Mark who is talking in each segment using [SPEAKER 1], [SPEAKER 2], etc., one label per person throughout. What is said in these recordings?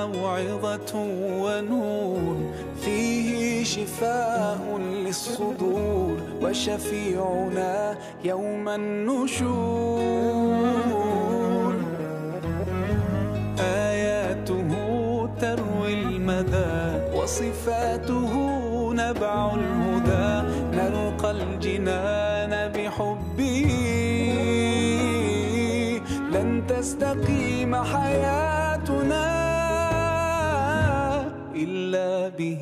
[SPEAKER 1] موعظة ونور فيه شفاء للصدور وشفيعنا يوم النشور آياته تروي المدى وصفاته نبع الهدى نلقى الجنان بحبه لن تستقيم حياتنا إلا به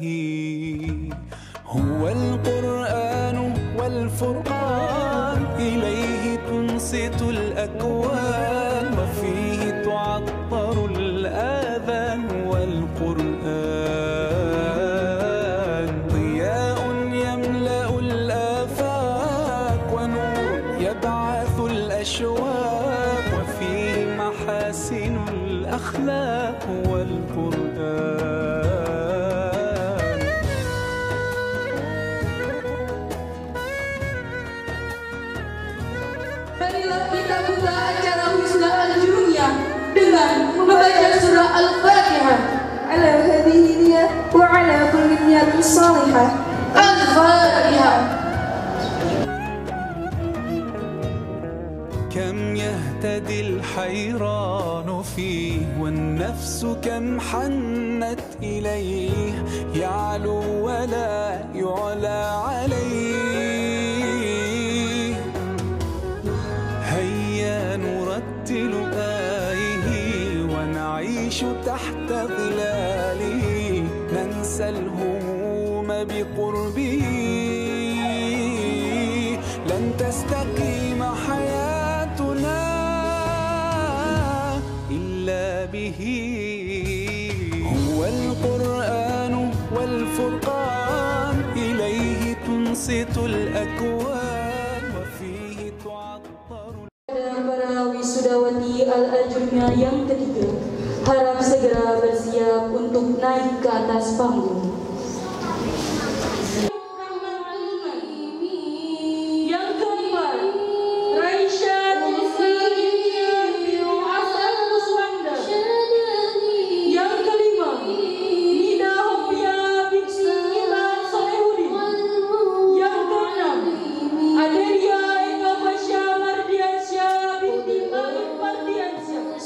[SPEAKER 1] هو القرآن والفرقان إليه تنصت الأكوان وفيه تعطر الآذان والقرآن ضياء يملأ الآفاق ونور يبعث الأشواق وفيه محاسن الأخلاق والقرآن
[SPEAKER 2] Marilah kita buka acara wisuda al-Jumiyah dengan membaca surah Al-Fatihah. Ala hadhihi niyah wa ala kulli niyatin salihah. Al-Fatihah.
[SPEAKER 1] كم يهتدي الحيران فيه والنفس كم حنت إليه يعلو ولا يعلى عليه هيا نرتل آيه ونعيش تحت ظلاله ننسى الهموم بقربه لن تستقيم حياتنا إلا به هو القرآن والفرقان إليه تنصت الأكوان وفيه تعطر.
[SPEAKER 3] Para wisudawati Al-Ajurmiyah yang ketiga harap segera bersiap untuk naik ke atas panggung. Yang keempat, Raisha yang kelima, Nida Hopia binti Ilan Solehudin. Yang keenam, Adelia Eka Fasya Mardiansyah binti Malik Mardiansyah.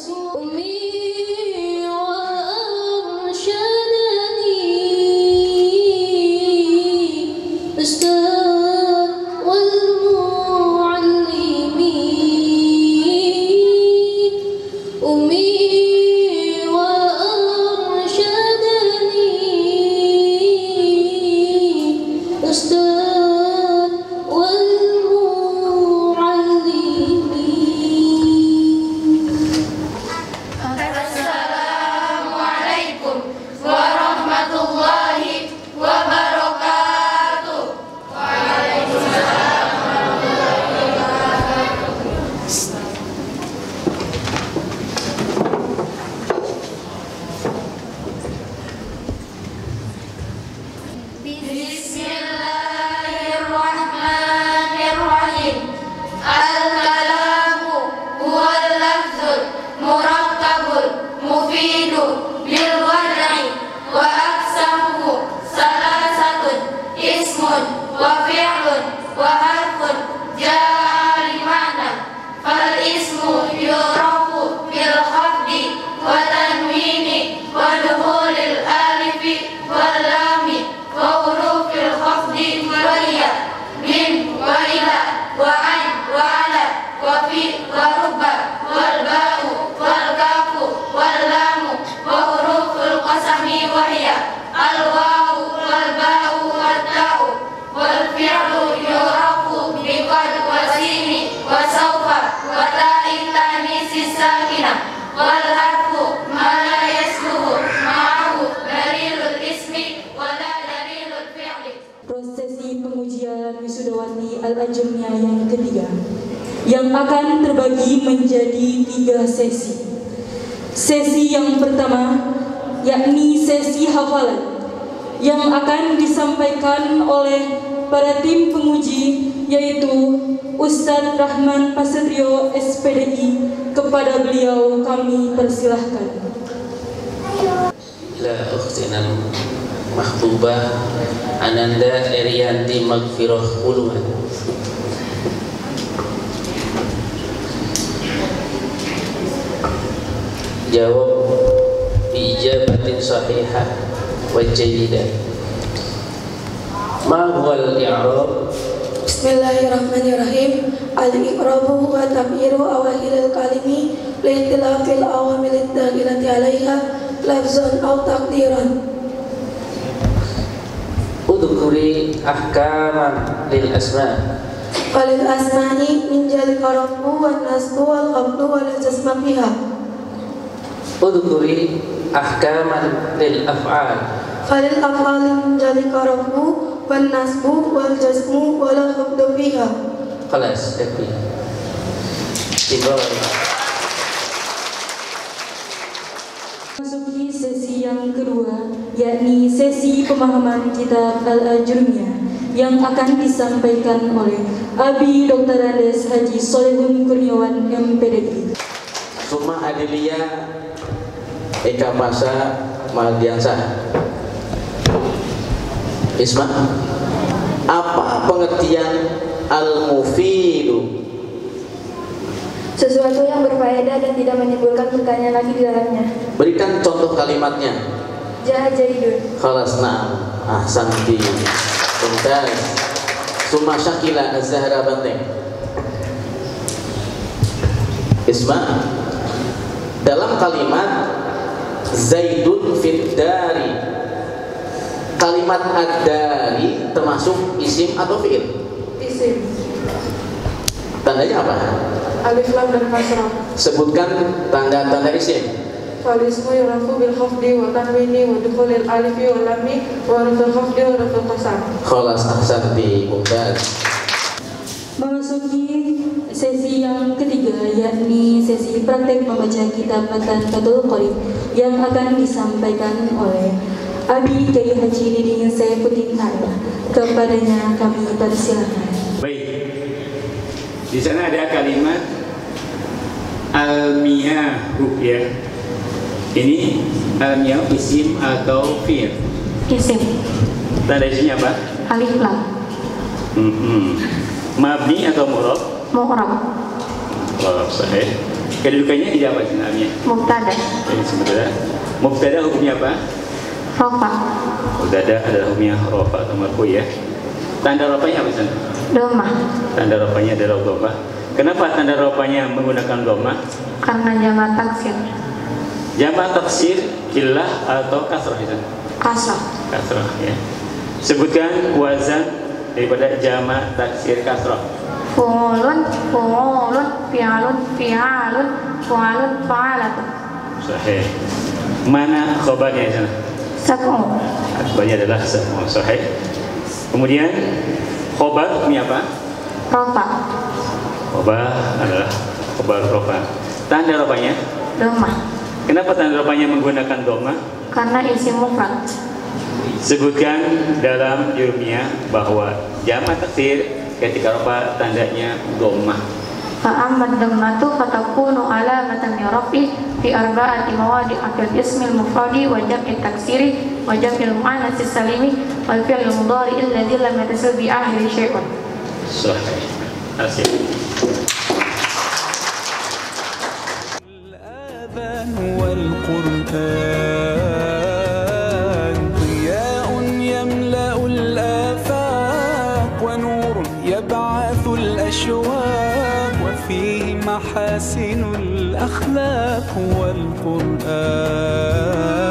[SPEAKER 3] Prosesi pengujian wisudawati Al-Ajurmiyah yang ketiga yang akan terbagi menjadi 3 sesi. Sesi yang pertama yakni sesi hafalan yang akan disampaikan oleh para tim penguji, yaitu Ustadz Rahman Pasetrio SPDI. Kepada beliau kami persilahkan.
[SPEAKER 4] kepada ukhtina mahbubah Ananda Erianti Magfirah Uluman. Jawab biijabatin sahihah wa jayyidah. Ma huwal i'rab?
[SPEAKER 2] Bismillahirrahmanirrahim. Al-iqrabu huwa tabyiru awahilil kalimi li'tilafil awamilid dakhilati alaiha lafzan aw taqdiran.
[SPEAKER 4] Udhkuri ahkaman lil asma.
[SPEAKER 2] Falil asma'i min jalika rabbu wan nasbu wal qabdu wal jazma fiha.
[SPEAKER 4] Udhkuri ahkaman lil af'al.
[SPEAKER 2] Falil af'ali min jalika rabbu wan nasbu wal jazmu wal qabdu fiha.
[SPEAKER 4] Kelas tapi Ibrahim.
[SPEAKER 3] Masuki sesi yang kedua, yakni sesi pemahaman kitab Al-Ajurumiyah yang akan disampaikan oleh Abi Dr. Andes Haji Solehun Kurniawan MPDI.
[SPEAKER 5] Summa Adelia Eka Pasa Maldiansah. Isma, apa pengertian al-mufidu?
[SPEAKER 2] Sesuatu yang berfaedah dan tidak menimbulkan pertanyaan lagi di dalamnya.
[SPEAKER 5] Berikan contoh kalimatnya.
[SPEAKER 2] Jaidun.
[SPEAKER 5] Khalasna ahsanti. Mumtaz. Summa Syakila Az-Zahra Banteng. Isma, dalam kalimat Zaidun fid dari, kalimat ad-dari termasuk isim atau fi'il?
[SPEAKER 2] Isim.
[SPEAKER 5] Tandanya apa?
[SPEAKER 2] Alif lam dan kasrah.
[SPEAKER 5] Sebutkan tanda-tanda isim.
[SPEAKER 2] Falismu yurafu bil khafdi wa tanwini wa dukhulil alifi wa lammi wa rafil khafdi wa rafil qasam.
[SPEAKER 5] Khalas ahsanti. Mumtaz.
[SPEAKER 3] Memasuki sesi yang ketiga, yakni sesi praktek membaca kitab Matan Fathul Qorib yang akan disampaikan oleh Abi Kiai Haji Didi Saifuddin Harba. Kepadanya kami persilakan.
[SPEAKER 6] Baik, di sana ada kalimat al-miyahu ya. Ini al-miyahu isim atau fi'il?
[SPEAKER 2] Isim.
[SPEAKER 6] Tanda isimnya apa?
[SPEAKER 2] Alif lam.
[SPEAKER 6] Mabni atau mu'rab?
[SPEAKER 2] Mu'rab.
[SPEAKER 6] Oh, sahih. Kedudukannya tidak apa sebenarnya?
[SPEAKER 2] Mubtada.
[SPEAKER 6] Ini sebenarnya mubtada hukumnya apa?
[SPEAKER 2] Rafa.
[SPEAKER 6] Mubtada adalah hukumnya rafa atau marfu ya. Tanda rafanya apa sana?
[SPEAKER 2] Domah.
[SPEAKER 6] Tanda rafanya adalah dhammah. Kenapa tanda rafanya menggunakan dhammah?
[SPEAKER 2] Karena jamak taksir.
[SPEAKER 6] Jamak taksir illah atau kasrah itu?
[SPEAKER 2] Kasrah.
[SPEAKER 6] Kasrah ya. Sebutkan wazan daripada jamak taksir kasrah.
[SPEAKER 2] Fu'ulun, fu'ulun, fi'alun, fi'alun, fu'alun, fa'alatun.
[SPEAKER 6] Sahih. Mana khabarnya di sana?
[SPEAKER 2] Sab'u.
[SPEAKER 6] Khabarnya adalah sab'u. Sahih. Kemudian khabar ini apa?
[SPEAKER 2] Rafa.
[SPEAKER 6] Khabar adalah khabar rafa. Tanda rafanya?
[SPEAKER 2] Domah.
[SPEAKER 6] Kenapa tanda rafanya menggunakan dhammah?
[SPEAKER 2] Karena isim mufrad.
[SPEAKER 6] Sebutkan dalam jurumiyah bahwa jamak taksir ketika rafa tandanya dhammah.
[SPEAKER 2] Fa'amad dhammatu fatakunu alamatan lirafi fi arba'ati mawadi'a fil ismil mufradi wa jam'i taksiri wa jam'il mu'annats salimi wal fi'l mudhari alladhi lam yatasil bi akhiri syai'un.
[SPEAKER 6] Sahih. Asik.
[SPEAKER 1] الآذان والقرآن ضياء يملأ الآفاق ونور يبعث الأشواق وفيه محاسن الأخلاق والقرآن.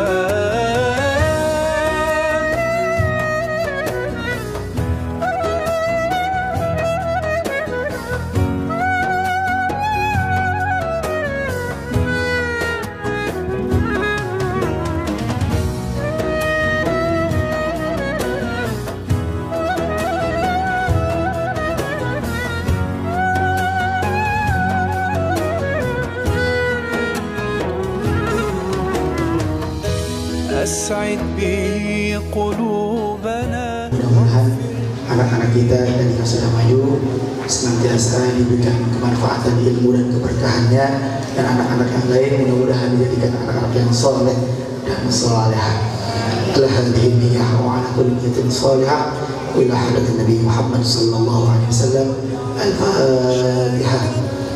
[SPEAKER 1] أسعد به قلوبنا.
[SPEAKER 7] Mudah-mudahan anak-anak kita dan yang sudah maju senantiasa diberikan kemanfaatan ilmu dan keberkahannya, dan anak-anak yang lain mudah-mudahan dijadikan anak-anak yang soleh dan salihah. Ala hadhihi niyyah wa ala kulli niyyatin salihah ila hadratin Nabi Muhammad sallallahu alaihi wasallam. Al-Fatihah.